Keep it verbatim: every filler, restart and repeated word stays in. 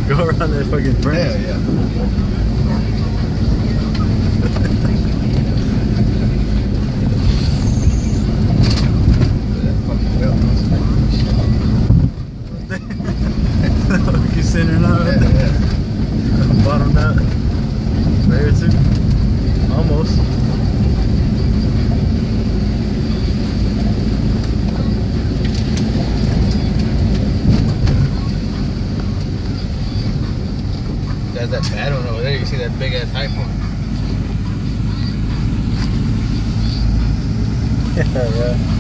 Go around that fucking branch. Yeah, yeah. That fucking wheel must You can sit in out. Yeah, yeah. Bottomed out. There too. Almost. There's that bad one over there. You see that big ass hype one? Yeah, yeah.